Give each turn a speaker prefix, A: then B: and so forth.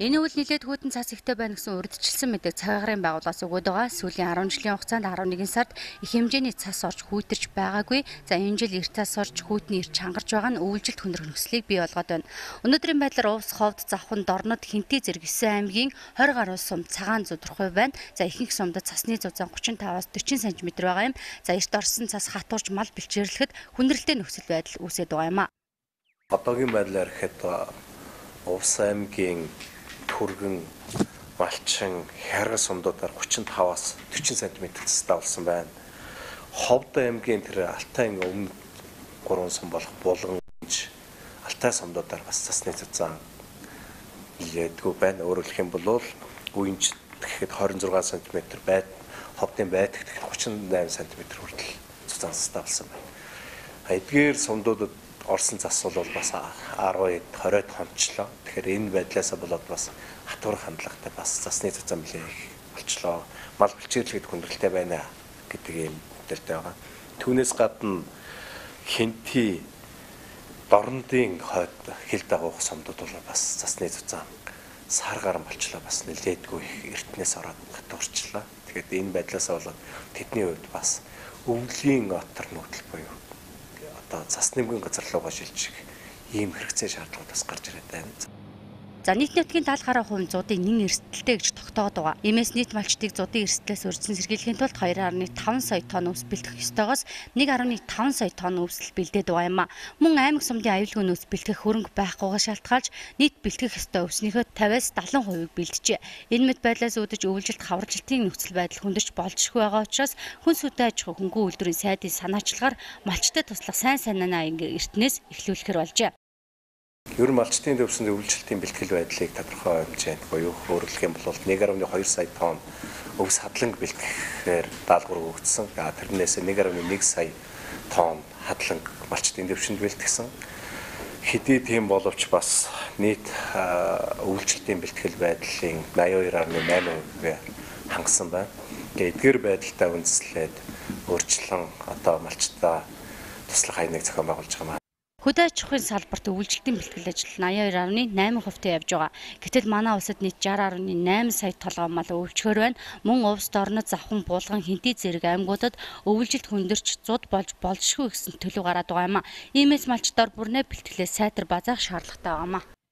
A: Энэ үйл нэлээд хүйтэн цас ихтэй байна гэсэн урьдчилсан мэдээг цаг агаарын байгууллагаас өгöd байгаа. Сүүлийн 10 жилийн хугацаанд 11 сард их хэмжээний цас орж хүйтэрч байгаагүй. За энэ жил эрт цас орж хүйтний эрт чангарч байгаа нь өвөлжилт хүндрэх нөхцөлийг бий болгоод байна. Өнөөдрийн байдлаар Увс, Ховд, Завхан, Дорнод, Хинтээ зэрэг 9 аймгийн 20 гаруй сум цагаан зудрах байна. За ихэнх сумдад цасны зузаан 35-аас 40 см байгаа юм. За эрт орсон цас хатуурж мал бэлчээрлэхэд хүндрэлтэй нөхцөл байдал үүсээд байгаа юм а.
B: Одоогийн байдлаар ихэд Увс аймгийн Түргэн, Малчин, Хяргал сумдуудаар 35-аас 40 см цастай болсон байна. Ховд аймгийн тэр Алтай өмнө 3 сум болох Булганж, Алтай сумдуудаар бас цасны зузаан илгээдгүй байна. Өөрөөр хэлэх юм бол Гүйнж гэхэд 26 см байд, Ховдын байдагт 38 см хүртэл зузаан цастай болсон байна. Эдгээр сумдуудад орсон цас бол бас 10-д 20-д хончлоо. Тэгэхээр энэ байдлаасаа болоод бас хатуурах хандлагатай бас цасны зузаан нэлээх болчлоо. Мал бэлчээрлэхэд хүндрэлтэй байна гэдэг юм мэдээлэлтэй байгаа. Түүнээс гадна Хинтээ, Дорнодын хойд хил дагуух сумдууд бол бас цасны зузаан сар гарan болчлоо. Бас нэлээдгүй эртнээс ороод хатуурчлаа. Тэгэхээр энэ байдлаасаа болоод тэдний хувьд бас өвлийн отор нүүдэл буюу цас нэмгэн газар руугаа шилжих ийм хэрэгцээ шаардлагууд бас гарч ирээд байна.
A: За нийт нутгийн 70 гаруй хувийн зуудын нэн эрсдэлтэй гэж тогтоогод байгаа. Иймээс нийт малчдыг зуудын эрсдлээс урьдчилан сэргийлэхийн тулд 2.5 сая тонн өвс бэлтгэх ёстойгоос 1.5 сая тонн өвсөл бэлдээд байгаа юм а. Мөн аймаг сумдын аюулгүй нөөц бэлтгэх хөрөнгө байхгүйгээ шалтгаалж нийт бэлтгэх ёстой өвснийхөө 50-аас 70% бэлджээ. Энэ мэт байдлаас үүдэж өвөлжилт хавржилтын нөхцөл байдал хүндэрч болзошгүй байгаа учраас хүн сүдэ аж ахуй хөнгөн үйлдвэрийн сайдын санаачлагаар малчтай туслах сайн санаанаа эртнээс эхлүүлэхэр болжээ.
B: Ер нь малчтын төвсөнд өвөлжилтийн бэлтгэл байдлыг тодорхой хэмжээнд буюу өөрөлдөх юм бол 1.2 сая тонн өвс хадланг бэлтгэхээр даалгавар өгөгдсөн. Тэрнээс 1.1 сая тонн хадланг малчтын төвшөнд бэлтгэсэн. Хэдий тийм боловч бас нийт өвөлжилтийн бэлтгэл байдлын 82.8% хангасан байна. Эдгээр байдалтай үндэслээд өөрчлөн одоо малчтаа туслах хаяныг зохион байгуулж байгаа.
A: Хөдөө аж ахуйн салбарт өвөлжилтийн бэлтгэл ажил нь 82.8% явж байгаа. Гэтэл манай улсад нийт 60.8 сая толгой мал өвөлжөхөр байна. Мөн Увс, Дорнод, Завхан, Булган, Хинтээ зэрэг аймагуудад өвөлжилт хүндэрч зуд болж болзошгүй гэсэн төлөв гараад байгаа юм а. Иймээс малчдаар бүрнээ бэлтгэлээ сайтар базаах шаардлагатай байгаа юм а.